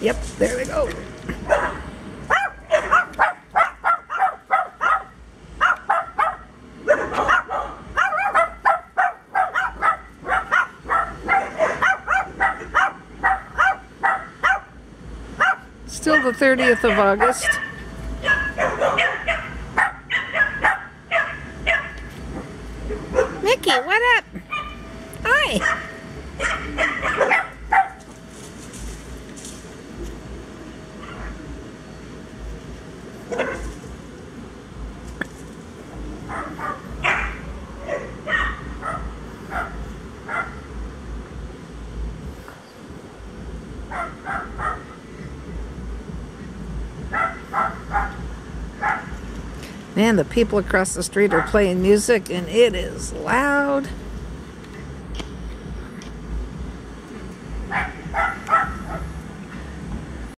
Yep, there they go. Still the 30th of August. Micky, what up? Hi. Man, the people across the street are playing music, and it is loud.